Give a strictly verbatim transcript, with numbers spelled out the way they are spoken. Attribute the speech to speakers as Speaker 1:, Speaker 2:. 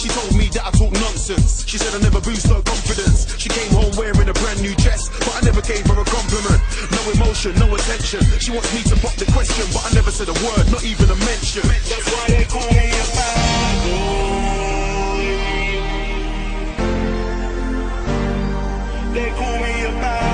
Speaker 1: She told me that I talk nonsense. She said I never boost her confidence. She came home wearing a brand new dress, but I never gave her a compliment. No emotion, no attention. She wants me to pop the question, but I never said a word, not even a mention.
Speaker 2: That's why they call me a bad boy. They call me a bad boy.